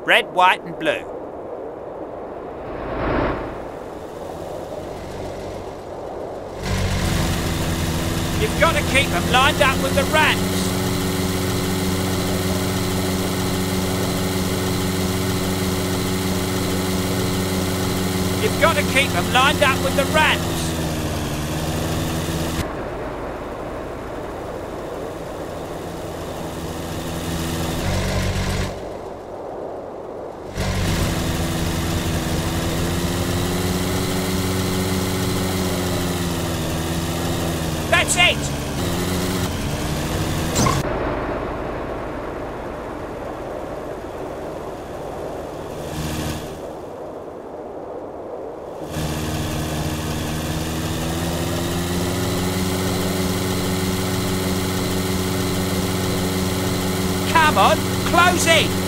Red, white and blue. You've got to keep them lined up with the rats. You've got to keep them lined up with the rats. That's it! Come on, close in!